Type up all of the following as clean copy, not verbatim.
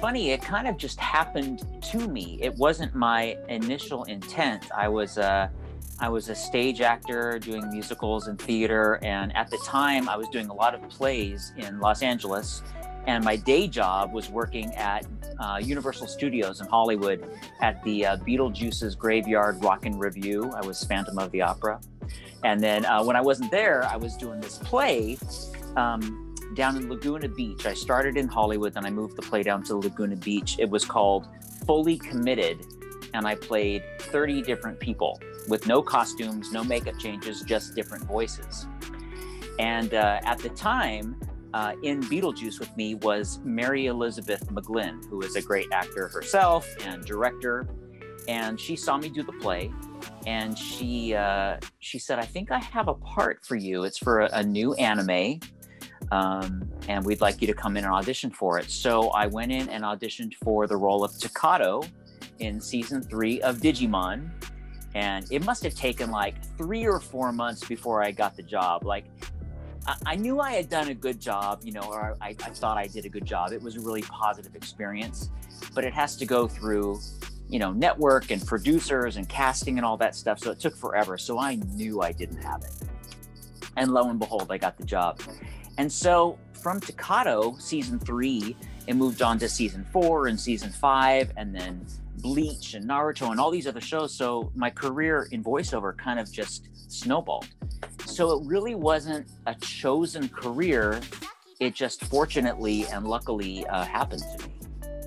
funny. It kind of just happened to me. It wasn't my initial intent. I was a stage actor doing musicals and theater. And at the time, I was doing a lot of plays in Los Angeles. And my day job was working at Universal Studios in Hollywood at the Beetlejuice's Graveyard Rockin' Revue. I was Phantom of the Opera. And then when I wasn't there, I was doing this play down in Laguna Beach. I started in Hollywood, then I moved the play down to Laguna Beach. It was called Fully Committed, and I played 30 different people with no costumes, no makeup changes, just different voices. And at the time, in Beetlejuice with me was Mary Elizabeth McGlynn, who is a great actor herself and director. And she saw me do the play, and she said, "I think I have a part for you. It's for a new anime, and we'd like you to come in and audition for it." So I went in and auditioned for the role of Takato in season 3 of Digimon. And it must have taken like 3 or 4 months before I got the job. Like, I knew I had done a good job, you know, or I thought I did a good job. It was a really positive experience, but it has to go through, you know, network and producers and casting and all that stuff. So it took forever. So I knew I didn't have it. And lo and behold, I got the job. And so from Takato, season 3, it moved on to season 4 and season 5, and then Bleach and Naruto and all these other shows. So my career in voiceover kind of just snowballed. So it really wasn't a chosen career. It just fortunately and luckily happened to me.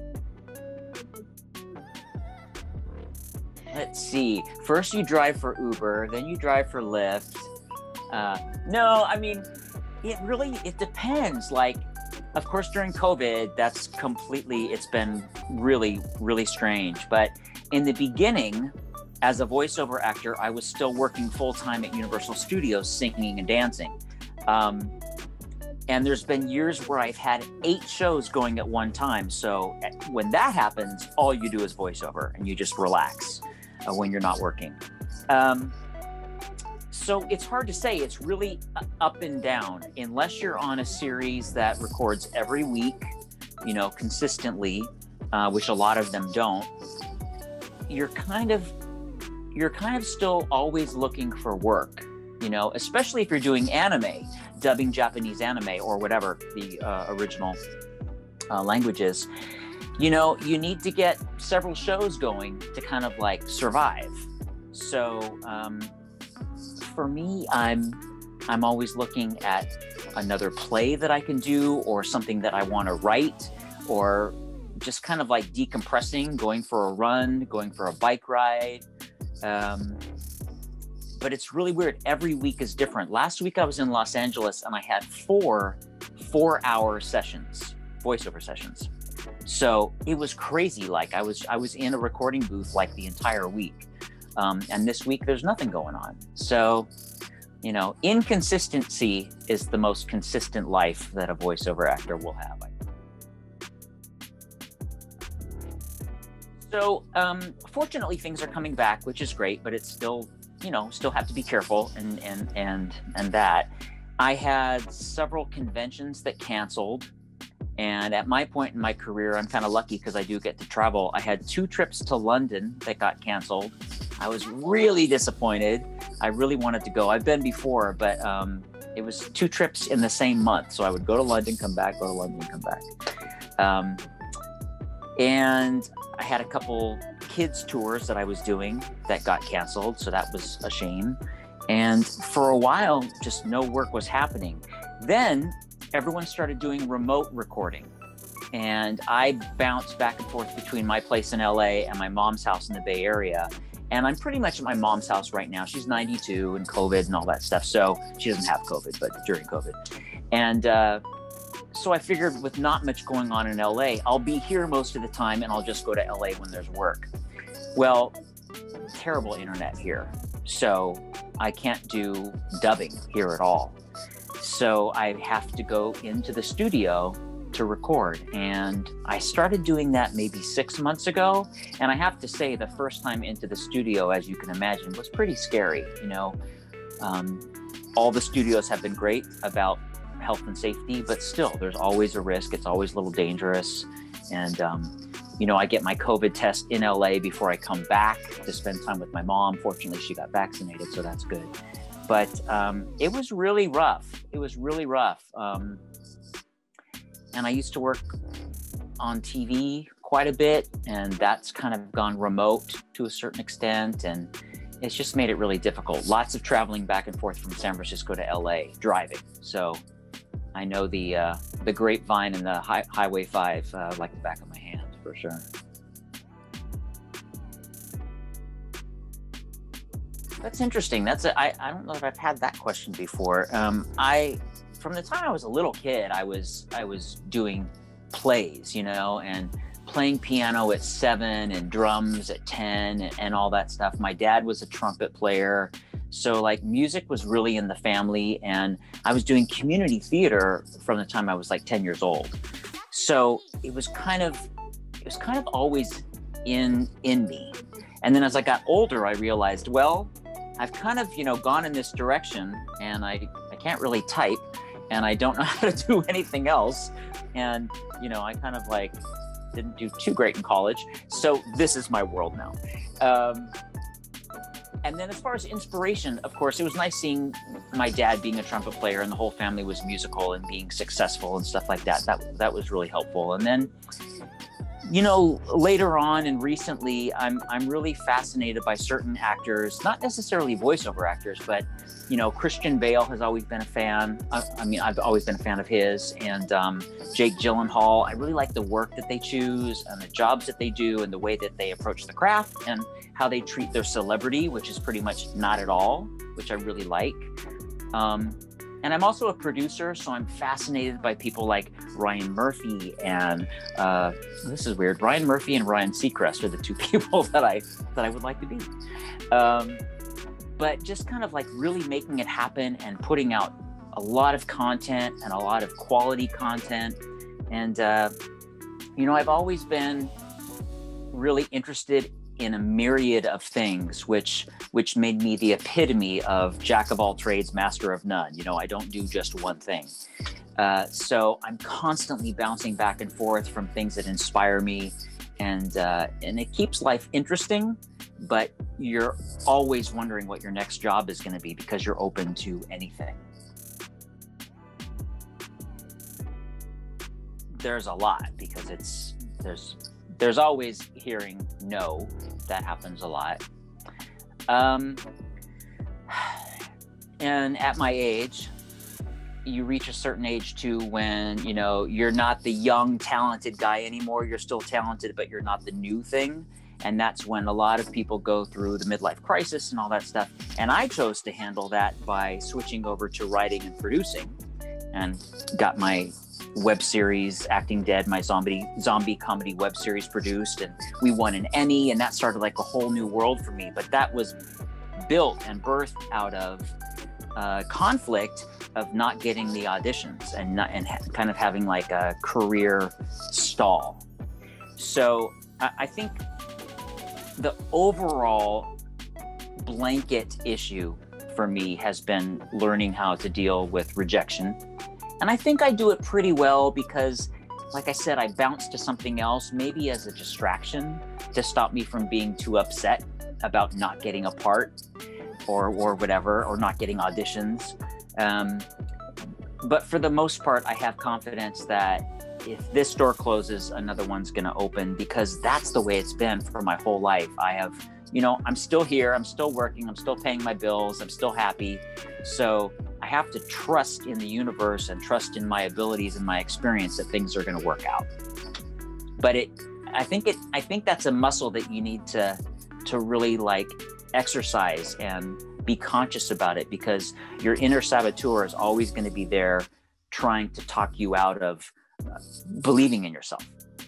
Let's see. First you drive for Uber, then you drive for Lyft. No, I mean, it depends. Like, of course, during COVID, it's been really, really strange. But in the beginning, as a voiceover actor, I was still working full-time at Universal Studios, singing and dancing. And there's been years where I've had 8 shows going at one time. So when that happens, all you do is voiceover and you just relax when you're not working. So it's hard to say. It's really up and down. Unless you're on a series that records every week, you know, consistently, which a lot of them don't, you're kind of still always looking for work, you know, especially if you're doing anime, dubbing Japanese anime or whatever the original language is. You know, you need to get several shows going to kind of like survive. So for me, I'm always looking at another play that I can do, or something that I want to write, or just kind of like decompressing, going for a run, going for a bike ride. But it's really weird. Every week is different. Last week I was in Los Angeles and I had 4 4-hour sessions, voiceover sessions. So it was crazy. Like I was in a recording booth like the entire week. And this week there's nothing going on. So, you know, inconsistency is the most consistent life that a voiceover actor will have. So, fortunately, things are coming back, which is great, but it's still, you know, still have to be careful and that. I had several conventions that canceled. And at my point in my career, I'm kind of lucky because I do get to travel. I had 2 trips to London that got canceled. I was really disappointed. I really wanted to go. I've been before, but it was 2 trips in the same month. So I would go to London, come back, go to London, come back. And I had a couple kids tours that I was doing that got canceled. So that was a shame. And for a while, just no work was happening. Then everyone started doing remote recording. And I bounced back and forth between my place in LA and my mom's house in the Bay Area. And I'm pretty much at my mom's house right now. She's 92 and COVID and all that stuff. So she doesn't have COVID, but during COVID. And so I figured with not much going on in LA, I'll be here most of the time and I'll just go to LA when there's work. Well, terrible internet here. So I can't do dubbing here at all. So I have to go into the studio to record. And I started doing that maybe 6 months ago. And I have to say the first time into the studio, as you can imagine, was pretty scary. You know, all the studios have been great about health and safety, but still there's always a risk. It's always a little dangerous. And, I get my COVID test in LA before I come back to spend time with my mom. Fortunately, she got vaccinated, so that's good. But it was really rough. It was really rough. And I used to work on TV quite a bit, and that's kind of gone remote to a certain extent. And it's just made it really difficult. Lots of traveling back and forth from San Francisco to LA, driving. So I know the Grapevine and the Highway 5 like the back of my hand, for sure. That's interesting. I don't know if I've had that question before. From the time I was a little kid, I was doing plays, and playing piano at 7 and drums at 10 and all that stuff. My dad was a trumpet player. So like music was really in the family, and I was doing community theater from the time I was like 10 years old. So it was kind of always in me. And then as I got older, I realized, well, I've kind of, gone in this direction, and I can't really type, and I don't know how to do anything else. And, I kind of like didn't do too great in college. So this is my world now. And then as far as inspiration, of course, it was nice seeing my dad being a trumpet player and the whole family was musical and being successful and stuff like that. That was really helpful. And then, later on and recently, I'm really fascinated by certain actors, not necessarily voiceover actors, but, Christian Bale has always been a fan. I've always been a fan of his, and Jake Gyllenhaal. I really like the work that they choose and the jobs that they do and the way that they approach the craft and how they treat their celebrity, which is pretty much not at all, which I really like. And I'm also a producer, so I'm fascinated by people like Ryan Murphy and this is weird. Ryan Murphy and Ryan Seacrest are the two people that I would like to be. But just kind of like really making it happen and putting out a lot of content and a lot of quality content. And I've always been really interested in a myriad of things, which made me the epitome of jack of all trades, master of none. I don't do just one thing. So I'm constantly bouncing back and forth from things that inspire me, and it keeps life interesting, but you're always wondering what your next job is going to be because you're open to anything. There's a lot, because there's always hearing no. That happens a lot. And at my age, you reach a certain age too when, you're not the young, talented guy anymore. You're still talented, but you're not the new thing. And that's when a lot of people go through the midlife crisis and all that stuff. And I chose to handle that by switching over to writing and producing, and got my web series Acting Dead, my zombie comedy web series produced, and we won an Emmy, and that started like a whole new world for me. But that was built and birthed out of conflict of not getting the auditions and kind of having like a career stall. So I think the overall blanket issue for me has been learning how to deal with rejection. And I think I do it pretty well because, like I said, I bounce to something else, maybe as a distraction to stop me from being too upset about not getting a part or whatever, or not getting auditions. But for the most part, I have confidence that if this door closes, another one's going to open, because that's the way it's been for my whole life. I have, I'm still here, I'm still working, I'm still paying my bills, I'm still happy. So I have to trust in the universe and trust in my abilities and my experience that things are going to work out. But I think that's a muscle that you need to really like exercise and be conscious about it, because your inner saboteur is always going to be there trying to talk you out of believing in yourself.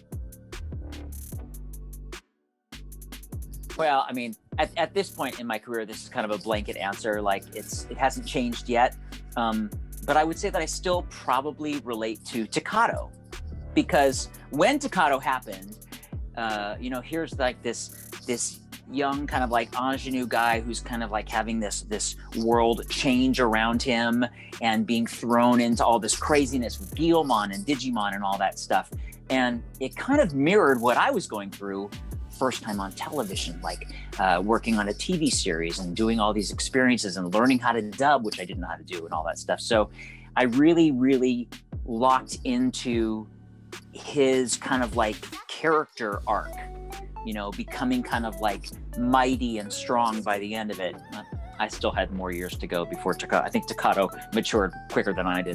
Well, I mean, at this point in my career, this is kind of a blanket answer. Like it hasn't changed yet. But I would say that I still probably relate to Takato, because when Takato happened, here's like this young kind of like ingenue guy who's kind of like having this world change around him and being thrown into all this craziness with Guilmon and Digimon and all that stuff. And it kind of mirrored what I was going through first time on television, like working on a TV series and doing all these experiences and learning how to dub, which I didn't know how to do, and all that stuff. So I really, really locked into his kind of like character arc, you know, becoming kind of like mighty and strong by the end of it. I still had more years to go before Takato. I think Takato matured quicker than I did.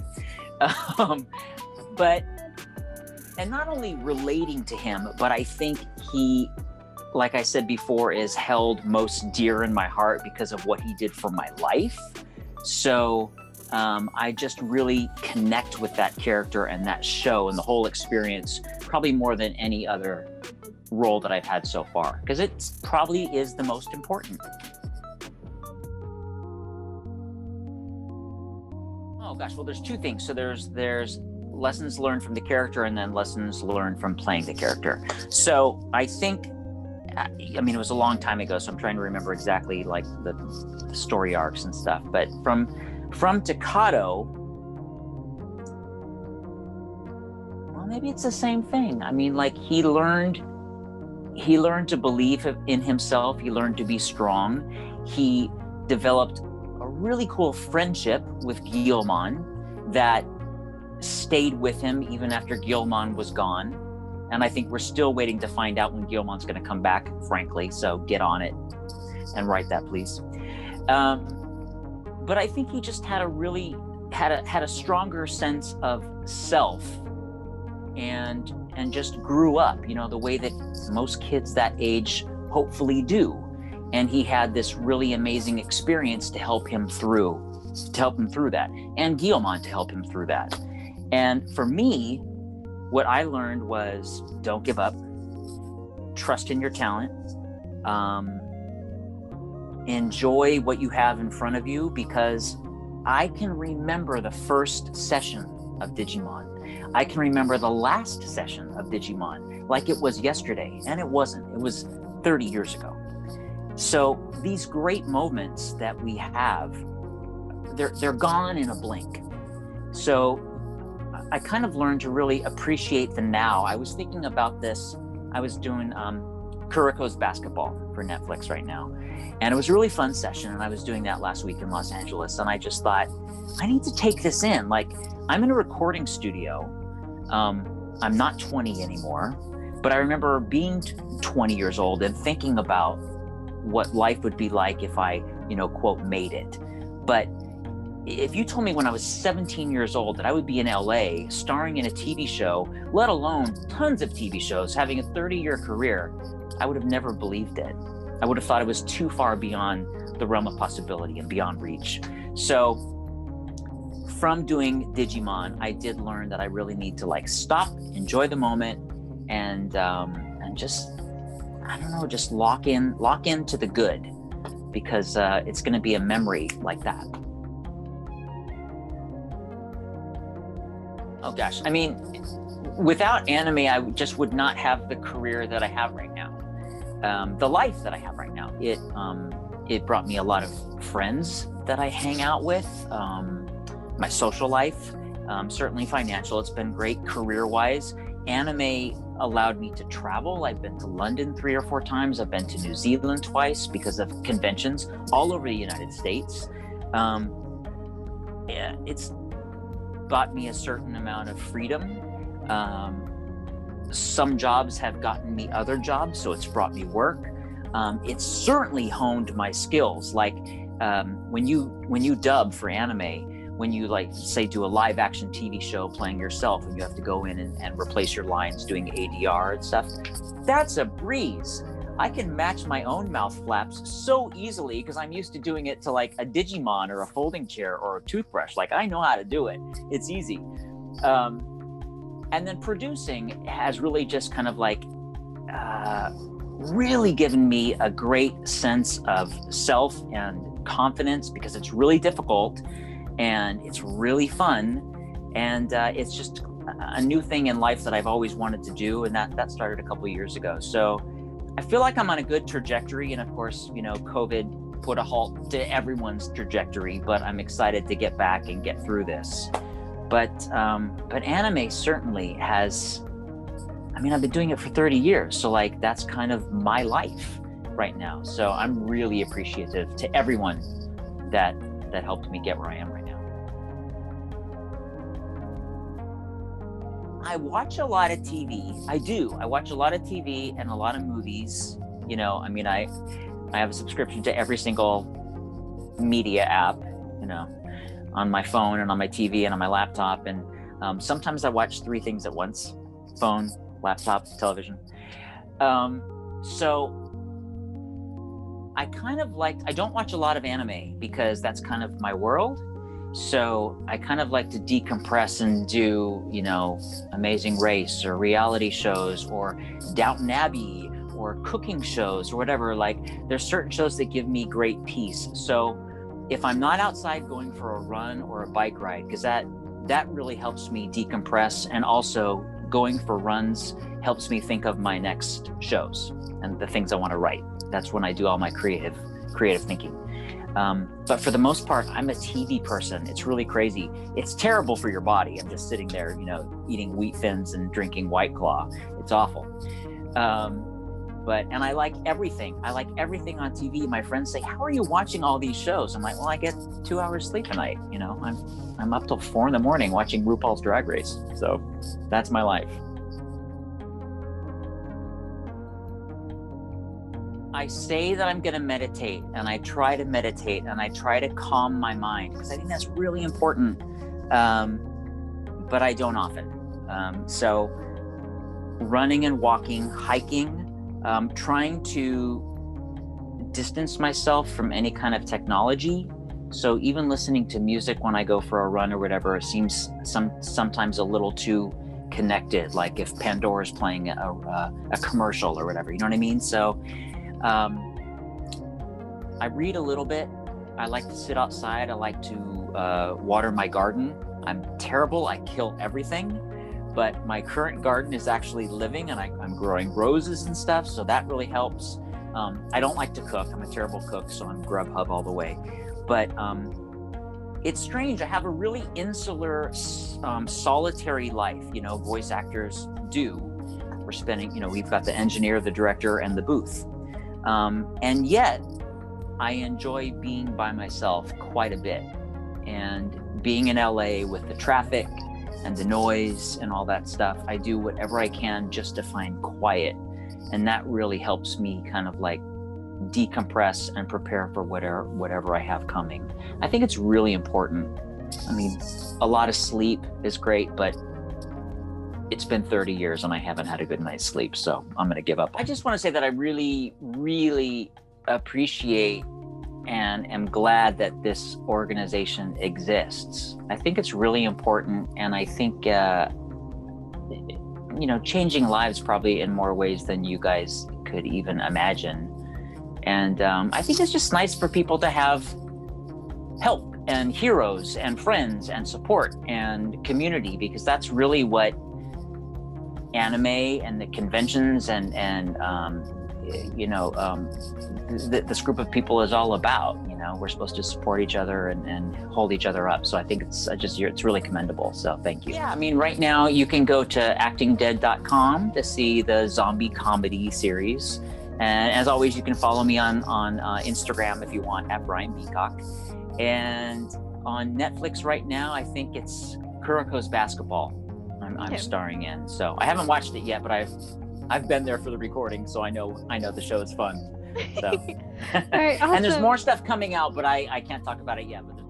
And not only relating to him, but I think he, like I said before, is held most dear in my heart because of what he did for my life. So I just really connect with that character and that show and the whole experience, probably more than any other role that I've had so far, because it probably is the most important. Oh gosh, well, there's two things. So there's lessons learned from the character and then lessons learned from playing the character. So I think, I mean, it was a long time ago, so I'm trying to remember exactly like the story arcs and stuff. But from Takato, well, maybe it's the same thing. I mean, like he learned to believe in himself. He learned to be strong. He developed a really cool friendship with Guilmon that stayed with him even after Guilmon was gone. And I think we're still waiting to find out when Guilmon's going to come back, frankly. So get on it and write that, please. But I think he just had a stronger sense of self and just grew up, you know, the way that most kids that age hopefully do. And he had this really amazing experience to help him through that, and Guilmon to help him through that. And for me, what I learned was don't give up, trust in your talent, enjoy what you have in front of you, because I can remember the first session of Digimon. I can remember the last session of Digimon like it was yesterday, and it wasn't. It was 30 years ago. So these great moments that we have, they're gone in a blink. So I kind of learned to really appreciate the now. I was thinking about this. I was doing Kuroko's Basketball for Netflix right now. And it was a really fun session. And I was doing that last week in Los Angeles. And I just thought, I need to take this in. Like, I'm in a recording studio. I'm not 20 anymore. But I remember being 20 years old and thinking about what life would be like if I, you know, quote, made it. But if you told me when I was 17 years old that I would be in LA starring in a TV show, let alone tons of TV shows, having a 30-year career, I would have never believed it. I would have thought it was too far beyond the realm of possibility and beyond reach. So from doing Digimon, I did learn that I really need to like stop, enjoy the moment, and just, I don't know, just lock into the good, because it's going to be a memory like that. Oh gosh, I mean, without anime, I just would not have the career that I have right now, the life that I have right now. It brought me a lot of friends that I hang out with, my social life, certainly financial. It's been great career-wise. Anime allowed me to travel. I've been to London 3 or 4 times. I've been to New Zealand twice because of conventions all over the United States. It's bought me a certain amount of freedom. Some jobs have gotten me other jobs, so it's brought me work. It's certainly honed my skills. Like when you dub for anime, when you like say do a live action TV show playing yourself and you have to go in and replace your lines doing ADR and stuff, that's a breeze. I can match my own mouth flaps so easily because I'm used to doing it to like a Digimon or a folding chair or a toothbrush. Like, I know how to do it. It's easy. And then producing has really just kind of like really given me a great sense of self and confidence, because it's really difficult and it's really fun. And it's just a new thing in life that I've always wanted to do. And that started a couple of years ago. So I feel like I'm on a good trajectory. And of course, you know, COVID put a halt to everyone's trajectory, but I'm excited to get back and get through this. But anime certainly has I mean, I've been doing it for 30 years. So like, that's kind of my life right now. So I'm really appreciative to everyone that helped me get where I am right now. I watch a lot of TV. I do. I watch a lot of TV and a lot of movies. You know, I mean, I have a subscription to every single media app, you know, on my phone and on my TV and on my laptop. And sometimes I watch 3 things at once: phone, laptop, television. So I kind of I don't watch a lot of anime because that's kind of my world. So I kind of like to decompress and do, you know, Amazing Race or reality shows or Downton Abbey or cooking shows or whatever. Like, there's certain shows that give me great peace. So if I'm not outside going for a run or a bike ride, because that really helps me decompress, and also going for runs helps me think of my next shows and the things I want to write. That's when I do all my creative thinking. But for the most part, I'm a TV person. It's really crazy. It's terrible for your body. I'm just sitting there, you know, eating wheat thins and drinking White Claw. It's awful. And I like everything. I like everything on TV. My friends say, "How are you watching all these shows?" I'm like, "Well, I get 2 hours sleep a night. You know, I'm up till 4 a.m. watching RuPaul's Drag Race. So that's my life." I say that I'm going to meditate, and I try to meditate, and I try to calm my mind, because I think that's really important. But I don't often. So running and walking, hiking, trying to distance myself from any kind of technology. So even listening to music when I go for a run or whatever, it seems sometimes a little too connected. Like if Pandora's playing a commercial or whatever, you know what I mean? So I read a little bit. I like to sit outside. I like to water my garden. I'm terrible. I kill everything. But my current garden is actually living, and I'm growing roses and stuff. So that really helps. I don't like to cook. I'm a terrible cook, so I'm Grubhub all the way. But it's strange. I have a really insular, solitary life. You know, voice actors do. We're spending, you know, we've got the engineer, the director, and the booth. And yet I enjoy being by myself quite a bit. And being in LA with the traffic and the noise and all that stuff, I do whatever I can just to find quiet. And that really helps me kind of like decompress and prepare for whatever I have coming. I think it's really important. I mean, a lot of sleep is great, but it's been 30 years and I haven't had a good night's sleep, so I'm going to give up. I just want to say that I really, really appreciate and am glad that this organization exists. I think it's really important, and I think, you know, changing lives probably in more ways than you guys could even imagine. And I think it's just nice for people to have help and heroes and friends and support and community, because that's really what anime and the conventions and you know, this group of people is all about. You know, we're supposed to support each other and hold each other up. So I think it's really commendable. So thank you. Yeah, I mean, right now you can go to actingdead.com to see the zombie comedy series. And as always, you can follow me on Instagram if you want, at Brian Beacock. And on Netflix right now, I think it's Kuroko's Basketball I'm starring in. So I haven't watched it yet, but I've been there for the recording, so I know the show is fun. So All right, awesome. And there's more stuff coming out, but I can't talk about it yet. But